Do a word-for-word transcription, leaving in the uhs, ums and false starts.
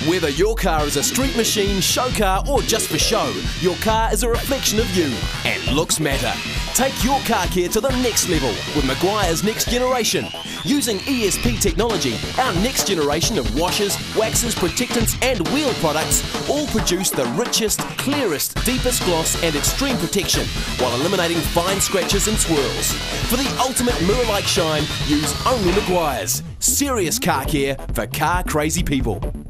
Whether your car is a street machine, show car or just for show, your car is a reflection of you, and looks matter. Take your car care to the next level with Meguiar's Next Generation. Using E S P technology, our next generation of washers, waxes, protectants and wheel products all produce the richest, clearest, deepest gloss and extreme protection while eliminating fine scratches and swirls. For the ultimate mirror-like shine, use only Meguiar's. Serious car care for car crazy people.